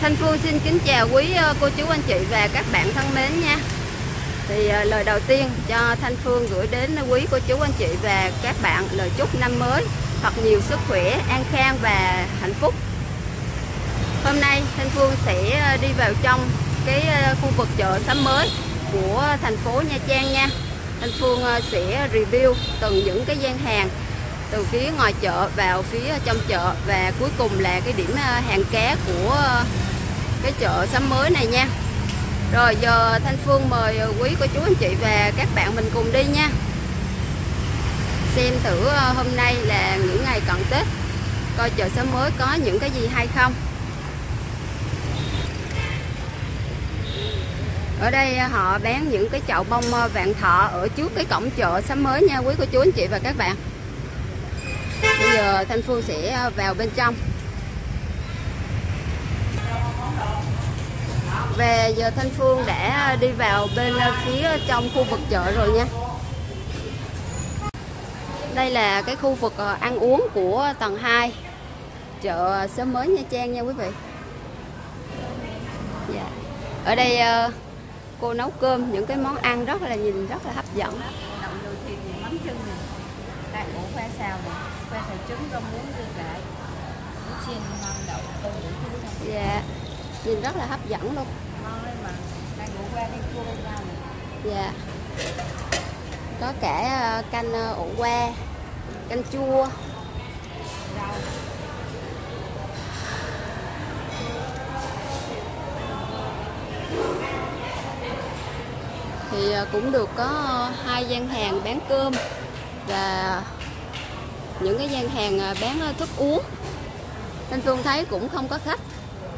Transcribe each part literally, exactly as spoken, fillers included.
Thanh Phương xin kính chào quý cô chú anh chị và các bạn thân mến nha. Thì lời đầu tiên cho Thanh Phương gửi đến quý cô chú anh chị và các bạn lời chúc năm mới thật nhiều sức khỏe, an khang và hạnh phúc. Hôm nay Thanh Phương sẽ đi vào trong cái khu vực chợ sắm mới của thành phố Nha Trang nha. Thanh Phương sẽ review từng những cái gian hàng từ phía ngoài chợ vào phía trong chợ, và cuối cùng là cái điểm hàng cá của cái chợ sắm mới này nha. Rồi giờ Thanh Phương mời quý cô chú anh chị và các bạn mình cùng đi nha. Xem thử hôm nay là những ngày cận Tết, coi chợ sắm mới có những cái gì hay không. Ở đây họ bán những cái chậu bông vạn thọ ở trước cái cổng chợ sắm mới nha quý cô chú anh chị và các bạn. Bây giờ Thanh Phương sẽ vào bên trong. Và giờ Thanh Phương đã đi vào bên phía trong khu vực chợ rồi nha. Đây là cái khu vực ăn uống của tầng hai chợ sắm mới Nha Trang nha quý vị. Dạ. Ở đây cô nấu cơm, những cái món ăn rất là nhìn rất là hấp dẫn. Đậu đùi thịt, mắm chưng này, cải ổ khoai xào này, khoai xào trứng, rau muống, dưa cải, chiên ngon, đậu tôm đủ thứ này. Dạ. Nhìn rất là hấp dẫn luôn. Ngon đấy mà. Canh ổ qua, canh chua, canh rau này. Dạ. Có cả canh ổ qua, canh chua, rau. Thì cũng được có hai gian hàng bán cơm và những cái gian hàng bán thức uống. Thanh Phương thấy cũng không có khách.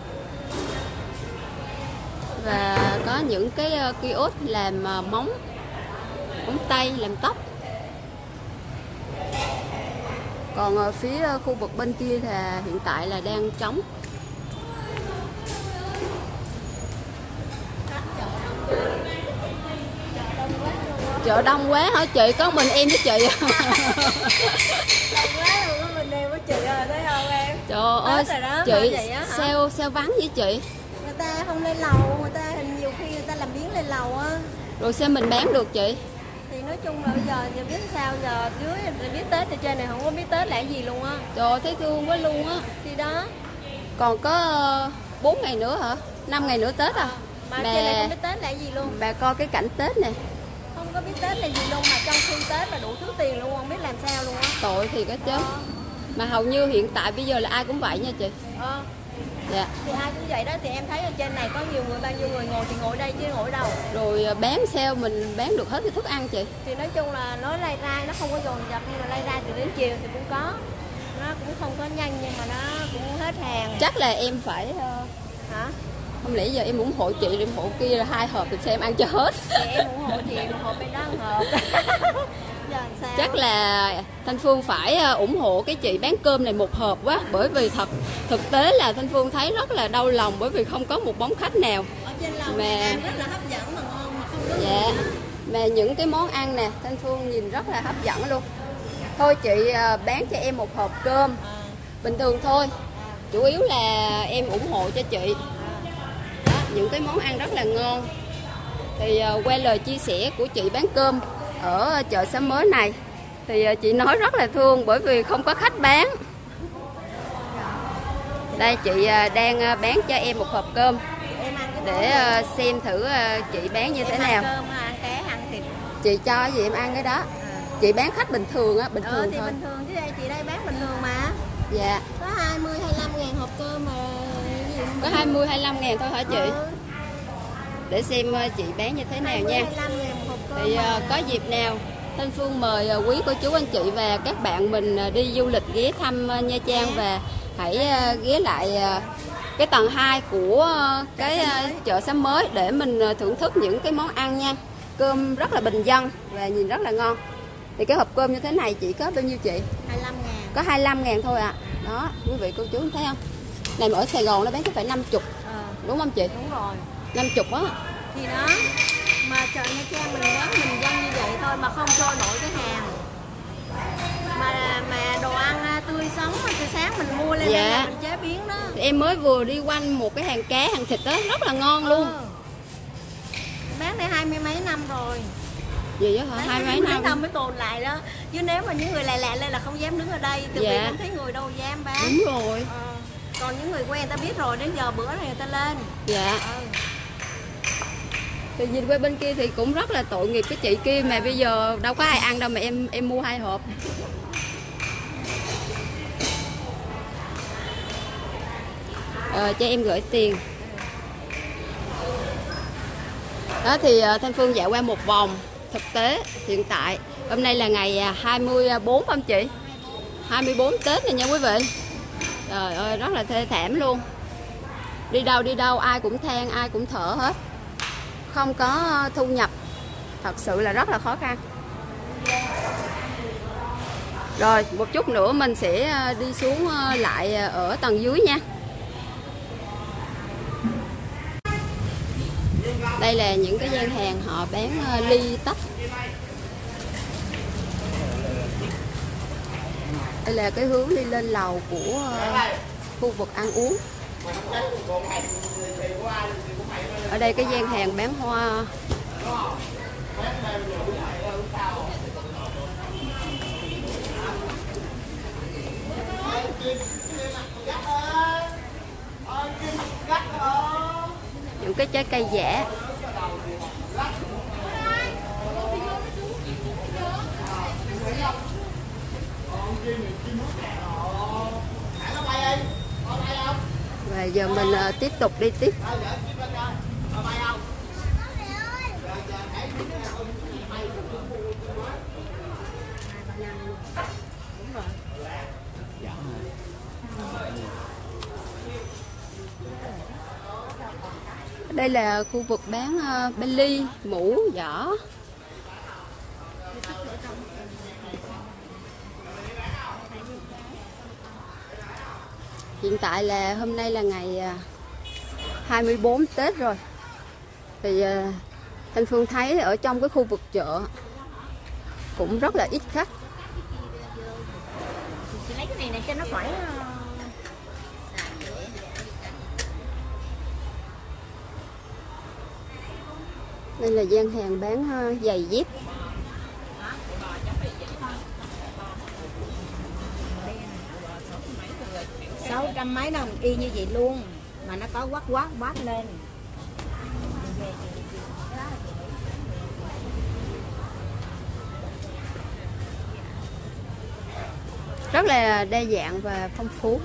Và có những cái kiosk làm móng, móng tay, làm tóc. Còn ở phía khu vực bên kia thì hiện tại là đang trống. Chợ đông quá hả chị? Có mình em với chị. Đông quá luôn á, mình em với chị rồi, thấy không em? Trời ơi, đó, chị á, sao sao vắng với chị? Người ta không lên lầu, người ta nhiều khi người ta làm biến lên lầu á. Rồi sao mình bán được chị? Thì nói chung là bây giờ giờ biết sao, giờ dưới thì biết Tết, thì trên này không có biết Tết là cái gì luôn á. Trời ơi, thấy thương quá luôn á. Thì đó. Còn có bốn ngày nữa hả? năm ngày nữa Tết à? à mà, mà trên này không biết Tết là cái gì luôn. Bà coi cái cảnh Tết nè. Không có biết Tết là gì luôn, mà trong khi Tết là đủ thứ tiền luôn, không biết làm sao luôn á. Tội thì có chứ. Ờ. Mà hầu như hiện tại bây giờ là ai cũng vậy nha chị. Ờ. Dạ. Thì ai cũng vậy đó, thì em thấy ở trên này có nhiều người, bao nhiêu người ngồi thì ngồi đây chứ ngồi đâu. Rồi bán sao mình bán được hết cái thức ăn chị? Thì nói chung là nó lay ra, nó không có dồn dập, nhưng mà lay ra từ đến chiều thì cũng có. Nó cũng không có nhanh nhưng mà nó cũng hết hàng. Chắc là em phải uh... hả? Không lẽ giờ em ủng hộ chị, em ủng hộ kia là hai hộp thì sao em ăn cho hết? Thì em ủng hộ chị, em ủng hộ bên đó một hộp. Giờ sao? Chắc là Thanh Phương phải ủng hộ cái chị bán cơm này một hộp quá. Bởi vì thật thực tế là Thanh Phương thấy rất là đau lòng, bởi vì không có một bóng khách nào. Ở trên lầu mà ăn rất là hấp dẫn mà ngon mà không có. Dạ. Mà những cái món ăn nè, Thanh Phương nhìn rất là hấp dẫn luôn. Thôi chị bán cho em một hộp cơm à. Bình thường thôi à. Chủ yếu là em ủng hộ cho chị. Đó, những cái món ăn rất là ngon. Thì qua lời chia sẻ của chị bán cơm ở chợ sắm mới này thì chị nói rất là thương, bởi vì không có khách bán. Đây chị đang bán cho em một hộp cơm để xem thử chị bán như thế nào. Cơm, ăn cá, ăn thịt. Chị cho gì em ăn cái đó. Chị bán khách bình thường á, bình ừ, thường thì thôi. Bình thường chứ đây, chị đây bán bình thường mà. Dạ. Có hai mươi, hai mươi lăm ngàn hộp cơm mà. Có hai mươi, hai mươi lăm ngàn thôi hả chị? Ừ. Để xem chị bán như thế nào hai mươi, nha. hai mươi lăm ngàn một hộp cơm. Thì mà. Có dịp nào Thanh Phương mời quý cô chú anh chị và các bạn mình đi du lịch ghé thăm Nha Trang, và hãy ghé lại cái tầng hai của cái chợ sắm mới để mình thưởng thức những cái món ăn nha. Cơm rất là bình dân và nhìn rất là ngon. Thì cái hộp cơm như thế này chị có bao nhiêu chị? hai mươi lăm ngàn. Có hai mươi lăm ngàn thôi ạ. À. Đó, quý vị cô chú thấy không? Này mà ở Sài Gòn nó bán có phải năm mươi. Ờ. Đúng không chị? Đúng rồi. năm mươi á. Thì đó, mà chợ Nha Trang mình bán bình dân như vậy thôi mà không trôi nổi cái hàng. Mà mà đồ ăn tươi sống từ sáng mình mua lên dạ. đây mình chế biến đó. Em mới vừa đi quanh một cái hàng cá, hàng thịt đó rất là ngon luôn. Ừ. Bán đây hai mươi mấy năm rồi. Gì đó hả? Hai mấy năm. năm mới tồn lại đó. Chứ nếu mà những người lạ lạ lên là không dám đứng ở đây. Từ dạ. vì không thấy người đâu dám bán. Đúng rồi. Ờ. Còn những người quen ta biết rồi, đến giờ bữa này người ta lên. Dạ. Ừ. Thì nhìn qua bên kia thì cũng rất là tội nghiệp cái chị kia, mà bây giờ đâu có ai ăn đâu mà em em mua hai hộp. Ờ, cho em gửi tiền. Đó thì Thanh Phương dạo qua một vòng thực tế hiện tại. Hôm nay là ngày hai mươi bốn không chị? hai mươi bốn Tết này nha quý vị. Trời ơi rất là thê thảm luôn. Đi đâu đi đâu ai cũng than, ai cũng thở hết. Không có thu nhập. Thật sự là rất là khó khăn. Rồi một chút nữa mình sẽ đi xuống lại ở tầng dưới nha. Đây là những cái gian hàng họ bán ly tách. Đây là cái hướng đi lên lầu của khu vực ăn uống. Ở đây cái gian hàng bán hoa. Những cái trái cây giả. Và giờ mình uh, tiếp tục đi tiếp. Đây là khu vực bán uh, belly, mũ, giỏ. Hiện tại là hôm nay là ngày hai mươi bốn Tết rồi. Thì uh, Thanh Phương thấy ở trong cái khu vực chợ cũng rất là ít khách. Chị lấy cái này này cho nó khỏi. Đây là gian hàng bán uh, giày dép. Sáu trăm mấy đồng y như vậy luôn, mà nó có quát quát quát lên. Rất là đa dạng và phong phú.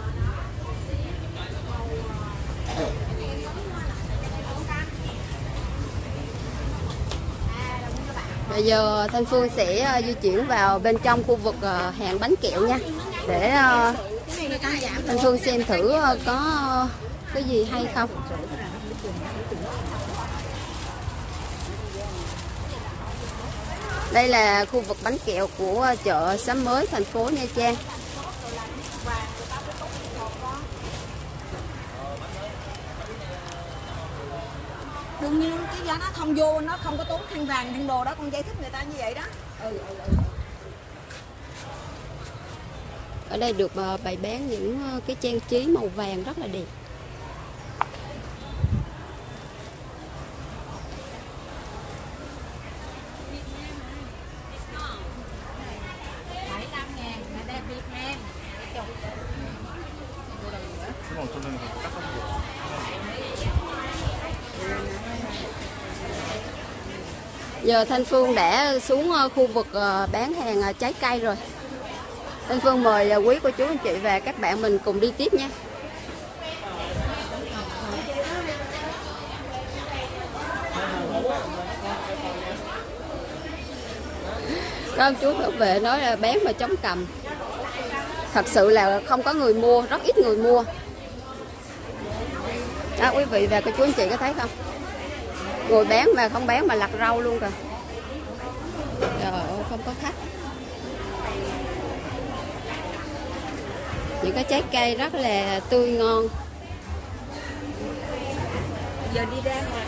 Bây giờ Thanh Phương sẽ uh, di chuyển vào bên trong khu vực uh, hàng bánh kẹo nha, để uh, Thanh Phương xem thử uh, có uh, cái gì hay không. Đây là khu vực bánh kẹo của chợ Sắm Mới, thành phố Nha Trang. Đương nhiên cái giá nó không vô, nó không có tốn khăn vàng khăn đồ đó, con dây thích người ta như vậy đó. Ừ, ừ, ừ. Ở đây được bày bán những cái trang trí màu vàng rất là đẹp. Giờ Thanh Phương đã xuống khu vực bán hàng trái cây rồi. Thanh Phương mời quý cô chú anh chị và các bạn mình cùng đi tiếp nha. Có ông chú bảo vệ nói là bán mà chống cầm. Thật sự là không có người mua, rất ít người mua. Đó, quý vị và cô chú anh chị có thấy không? Người bán mà không bán mà lặt rau luôn kìa. Trời ơi, không có khách. Những cái trái cây rất là tươi ngon. Giờ đi ra mà.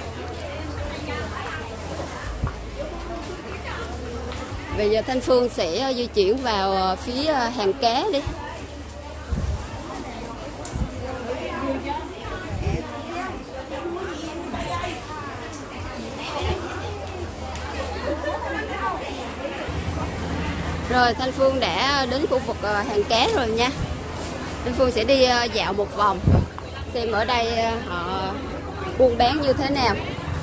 Bây giờ Thanh Phương sẽ di chuyển vào phía hàng cá đi. Rồi Thanh Phương đã đến khu vực hàng ké rồi nha. Thanh Phương sẽ đi dạo một vòng xem ở đây họ buôn bán như thế nào.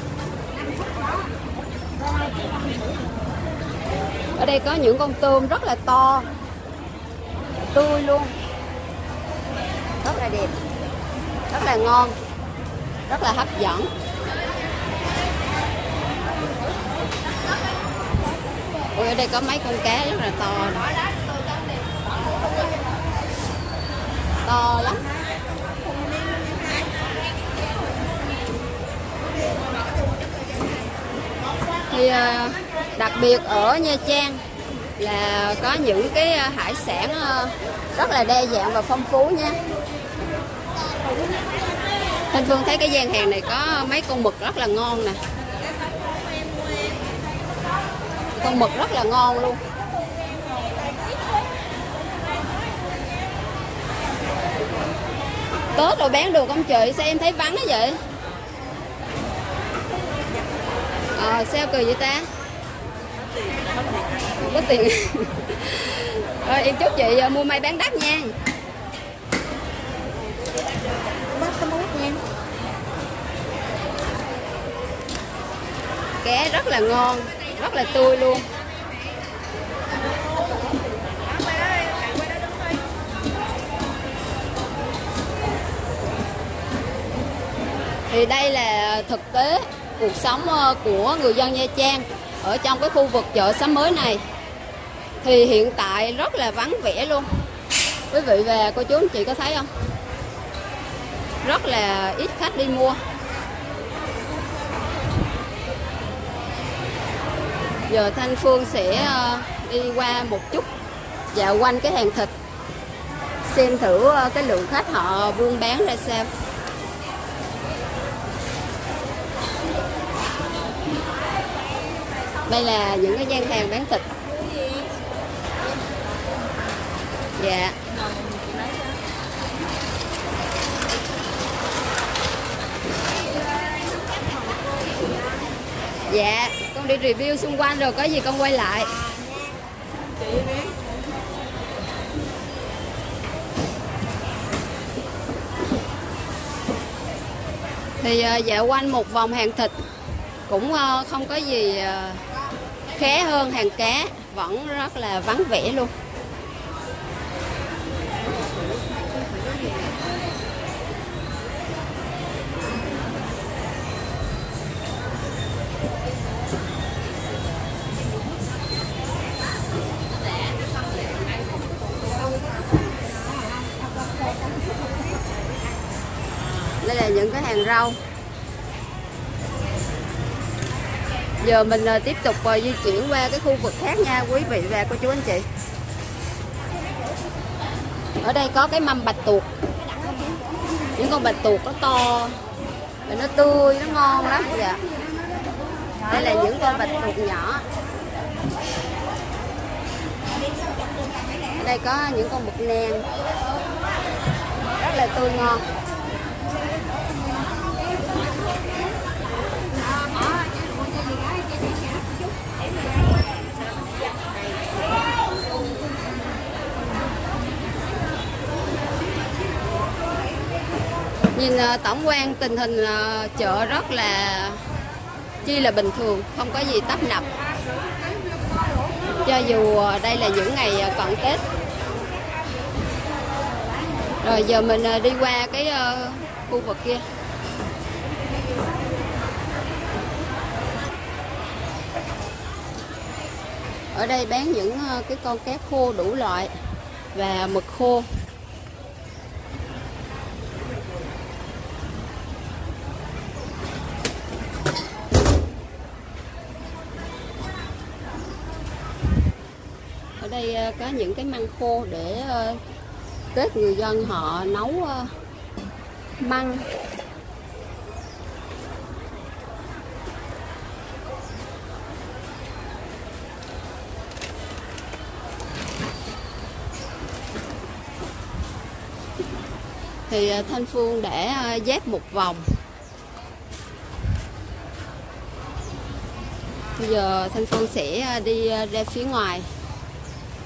Ở đây có những con tôm rất là to, tươi luôn, rất là đẹp, rất là ngon, rất là hấp dẫn. Ôi, ở đây có mấy con cá rất là to này. To lắm. Thì đặc biệt ở Nha Trang là có những cái hải sản rất là đa dạng và phong phú nha. Thanh Phương thấy cái gian hàng này có mấy con mực rất là ngon nè. Con mực rất là ngon luôn. Tết rồi bán được không chị? Sao em thấy vắng đó vậy? Ờ, sao kỳ vậy ta? Không có tiền. Rồi em chúc chị mua may bán đắt nha. Cá rất là ngon, rất là tươi luôn. Thì đây là thực tế cuộc sống của người dân Nha Trang ở trong cái khu vực chợ Sắm Mới này. Thì hiện tại rất là vắng vẻ luôn. Quý vị và cô chú anh chị có thấy không? Rất là ít khách đi mua. Giờ Thanh Phương sẽ đi qua một chút, dạo quanh cái hàng thịt, xem thử cái lượng khách họ buôn bán ra sao. Đây là những cái gian hàng bán thịt. Dạ. Dạ, con đi review xung quanh rồi có gì con quay lại. Thì uh, dạo quanh một vòng hàng thịt cũng uh, không có gì uh, khá hơn hàng cá, vẫn rất là vắng vẻ luôn. Đây là những cái hàng rau. Giờ mình uh, tiếp tục uh, di chuyển qua cái khu vực khác nha quý vị và cô chú anh chị. Ở đây có cái mâm bạch tuộc. Những con bạch tuộc nó to và nó tươi, nó ngon lắm. Dạ. Đây là những con bạch tuộc nhỏ. Ở đây có những con mực nang rất là tươi ngon. Nhìn uh, tổng quan tình hình uh, chợ rất là chi là bình thường, không có gì tấp nập. Cho dù uh, đây là những ngày uh, cận Tết. Rồi giờ mình uh, đi qua cái uh, khu vực kia. Ở đây bán những uh, cái con cá khô đủ loại và mực khô. Ở đây có những cái măng khô để Tết người dân họ nấu măng. Thì Thanh Phương đã dép một vòng. Bây giờ Thanh Phương sẽ đi ra phía ngoài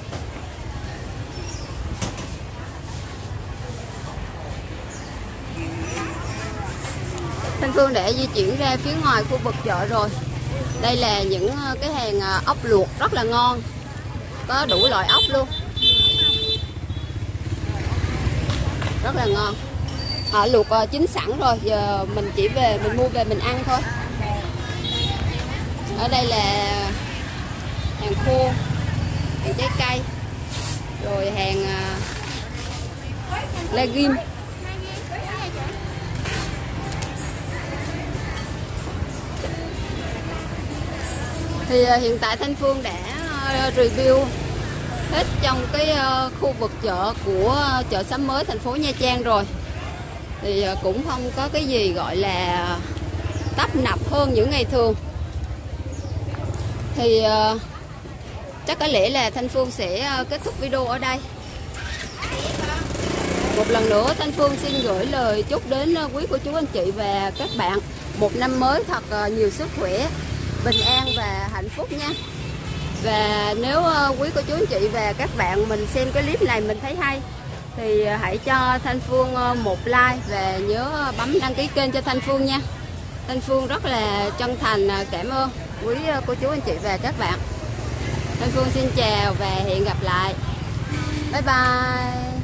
Thanh Phương đã di chuyển ra phía ngoài khu vực chợ rồi. Đây là những cái hàng ốc luộc rất là ngon, có đủ loại ốc luôn, rất là ngon. Họ luộc chín sẵn rồi, giờ mình chỉ về mình mua về mình ăn thôi. Ở đây là hàng khô, hàng trái cây, rồi hàng uh, legume. Thì uh, hiện tại Thanh Phương đã uh, review hết trong cái uh, khu vực chợ của uh, chợ Sắm Mới thành phố Nha Trang rồi. Thì uh, cũng không có cái gì gọi là tấp nập hơn những ngày thường. Thì uh, chắc có lẽ là Thanh Phương sẽ uh, kết thúc video ở đây. Một lần nữa Thanh Phương xin gửi lời chúc đến uh, quý cô chú anh chị và các bạn một năm mới thật uh, nhiều sức khỏe, bình an và hạnh phúc nha. Và nếu uh, quý cô chú anh chị và các bạn mình xem cái clip này mình thấy hay thì uh, hãy cho Thanh Phương uh, một like và nhớ uh, bấm đăng ký kênh cho Thanh Phương nha. Thanh Phương rất là chân thành uh, cảm ơn quý uh, cô chú anh chị và các bạn. Thanh Phương xin chào và hẹn gặp lại. Bye bye.